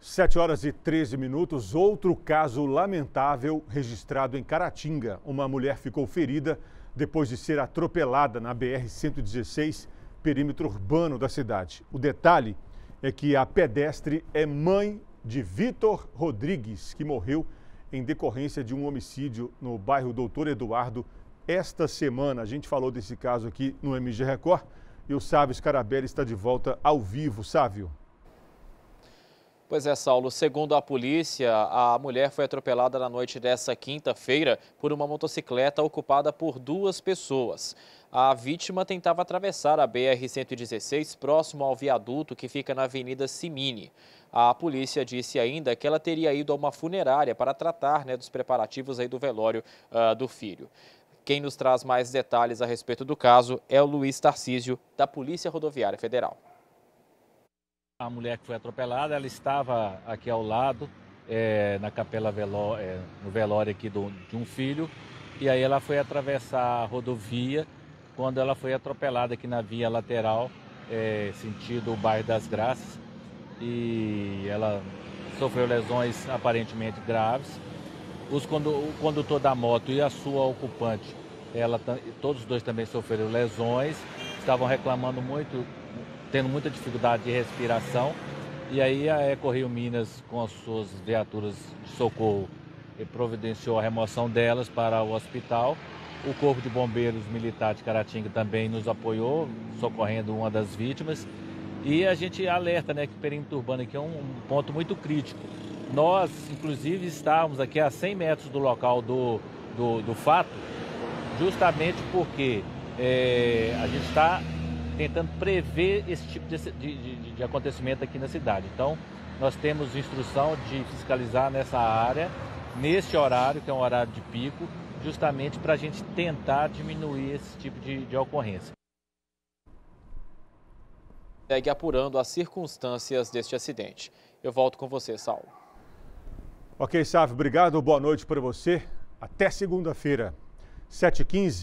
7h13, outro caso lamentável registrado em Caratinga. Uma mulher ficou ferida depois de ser atropelada na BR-116, perímetro urbano da cidade. O detalhe é que a pedestre é mãe de Vitor Rodrigues, que morreu em decorrência de um homicídio no bairro Doutor Eduardo esta semana. A gente falou desse caso aqui no MG Record e o Sávio Scarabelli está de volta ao vivo. Sávio. Pois é, Saulo, segundo a polícia, a mulher foi atropelada na noite dessa quinta-feira por uma motocicleta ocupada por duas pessoas. A vítima tentava atravessar a BR-116 próximo ao viaduto que fica na Avenida Simini. A polícia disse ainda que ela teria ido a uma funerária para tratar dos preparativos do velório do filho. Quem nos traz mais detalhes a respeito do caso é o Luiz Tarcísio, da Polícia Rodoviária Federal. A mulher que foi atropelada, ela estava aqui ao lado, na capela no velório aqui de um filho, e aí ela foi atravessar a rodovia quando ela foi atropelada aqui na via lateral, sentido o bairro das Graças, e ela sofreu lesões aparentemente graves. O condutor da moto e a sua ocupante, todos os dois também sofreram lesões, estavam reclamando muito, tendo muita dificuldade de respiração, e aí a EcoRio Minas, com as suas viaturas de socorro, providenciou a remoção delas para o hospital. O Corpo de Bombeiros Militar de Caratinga também nos apoiou, socorrendo uma das vítimas. E a gente alerta que o perímetro urbano aqui é um ponto muito crítico. Nós, inclusive, estávamos aqui a 100 metros do local do fato, justamente porque a gente está tentando prever esse tipo de acontecimento aqui na cidade. Então, nós temos instrução de fiscalizar nessa área, nesse horário, que é um horário de pico, justamente para a gente tentar diminuir esse tipo de ocorrência. Segue apurando as circunstâncias deste acidente. Eu volto com você, Saulo. Ok, Sávio, obrigado. Boa noite para você. Até segunda-feira, 7h15.